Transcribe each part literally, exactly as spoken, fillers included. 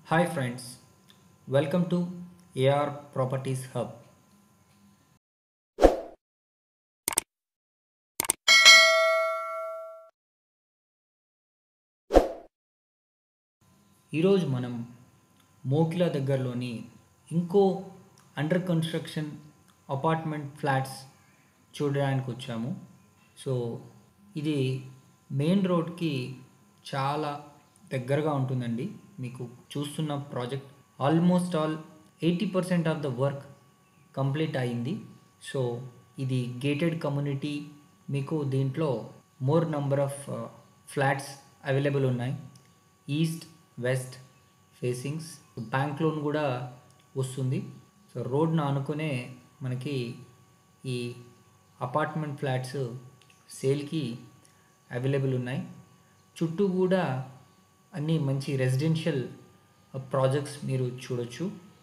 Hi friends, welcome to A R Properties Hub. ఈరోజు మనం మోకిలా దగ్గరలోని ఇంకో అండర్ కన్స్ట్రక్షన్ అపార్ట్మెంట్ ఫ్లాట్స్ చూడడానికి వచ్చాము. సో ఇది మెయిన్ రోడ్కి చాలా దగ్గరగా ఉంటుందండి. మీకు చూస్తున్న project almost all eighty percent of the work complete అయింది. సో ఇది గేటెడ్ కమ్యూనిటీ. మీకు దీంట్లో more number of flats available ఉన్నాయి. East west facings, bank loan కూడా వస్తుంది. సో రోడ్ను ఆనుకునే మనకి ఈ అపార్ట్మెంట్ ఫ్లాట్స్ సేల్కి అవైలబుల్ ఉన్నాయి. చుట్టూ కూడా అన్ని మంచి రెసిడెన్షియల్ ప్రాజెక్ట్స్ మీరు చూడొచ్చు.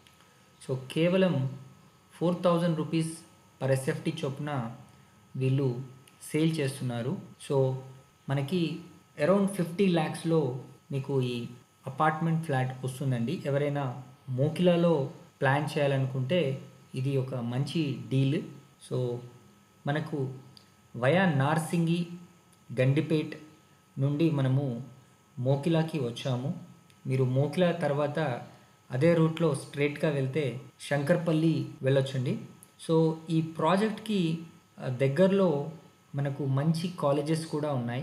సో కేవలం four thousand rupees per SFT చొప్పున వీళ్ళు సేల్ చేస్తున్నారు. సో మనకి అరౌండ్ ఫిఫ్టీ ల్యాక్స్లో మీకు ఈ అపార్ట్మెంట్ ఫ్లాట్ వస్తుందండి. ఎవరైనా మోకిలాలో ప్లాన్ చేయాలనుకుంటే ఇది ఒక మంచి డీల్. సో మనకు వయా నార్సింగి గండిపేట్ నుండి మనము మోకిలాకి వచ్చాము. మీరు మోకిలా తర్వాత అదే రూట్లో స్ట్రైట్గా వెళ్తే శంకర్పల్లి వెళ్ళొచ్చండి. సో ఈ ప్రాజెక్ట్కి దగ్గరలో మనకు మంచి కాలేజెస్ కూడా ఉన్నాయి.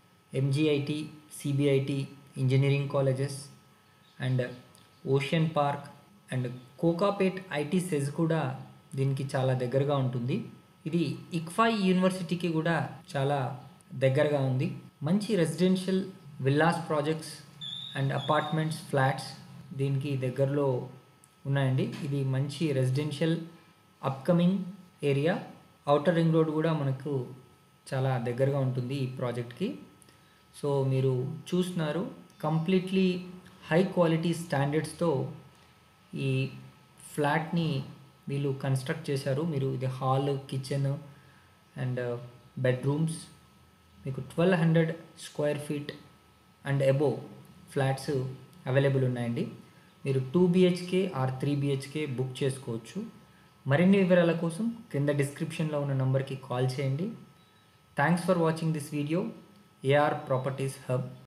MGIT, CBIT engineering colleges and ocean park and Kokapet IT SEZ కూడా దీనికి చాలా దగ్గరగా ఉంటుంది. ఇది ఇక్ఫై యూనివర్సిటీకి కూడా చాలా దగ్గరగా ఉంది. మంచి residential villas projects and apartments flats దీనికి దగ్గరలో ఉన్నాయండి. ఇది మంచి residential upcoming area. Outer ring road కూడా మనకు చాలా దగ్గరగా ఉంటుంది ఈ ప్రాజెక్ట్కి. సో మీరు చూస్తున్నారు కంప్లీట్లీ హై క్వాలిటీ స్టాండర్డ్స్తో ఈ ఫ్లాట్ని వీళ్ళు కన్స్ట్రక్ట్ చేశారు. మీరు ఇది హాల్, కిచెన్ అండ్ బెడ్రూమ్స్ మీకు twelve hundred square feet and above flats available ఉన్నాయండి. మీరు two BHK or three BHK book చేసుకోవచ్చు. మరిన్ని వివరాల కోసం కింద డిస్క్రిప్షన్లో ఉన్న నంబర్కి కాల్ చేయండి. Thanks for watching this video. AR properties hub.